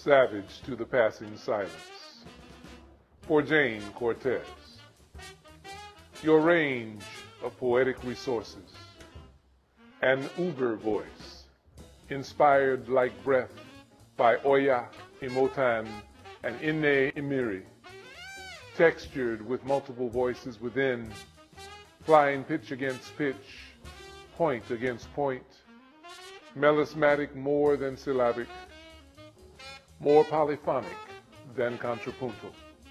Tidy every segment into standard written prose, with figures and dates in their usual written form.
savage to the passing silence. For Jayne Cortez, your range of poetic resources, an uber voice, inspired like breath by Oya, Imotan, and Inne Imiri, textured with multiple voices within, flying pitch against pitch, point against point, melismatic more than syllabic, more polyphonic than contrapuntal.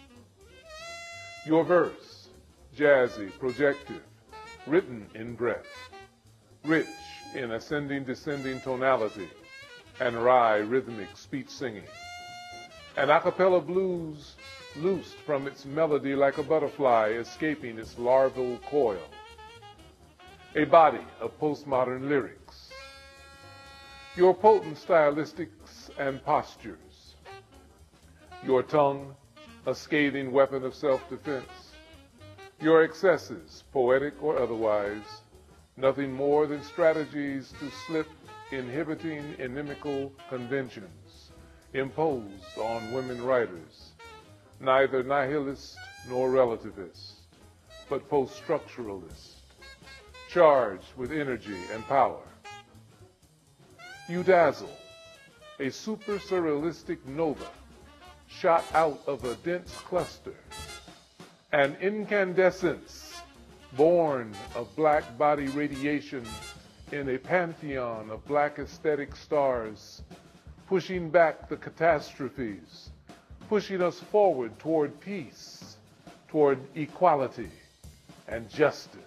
Your verse, jazzy, projective, written in breath, rich in ascending, descending tonality, and wry, rhythmic speech singing. An a cappella blues loosed from its melody like a butterfly escaping its larval coil. A body of postmodern lyrics. Your potent stylistics and postures. Your tongue, a scathing weapon of self-defense. Your excesses, poetic or otherwise, nothing more than strategies to slip inhibiting inimical conventions imposed on women writers, neither nihilist nor relativist, but post-structuralist, charged with energy and power. You dazzle, a super surrealistic nova shot out of a dense cluster, an incandescence born of black body radiation in a pantheon of black aesthetic stars, pushing back the catastrophes, pushing us forward toward peace, toward equality and justice.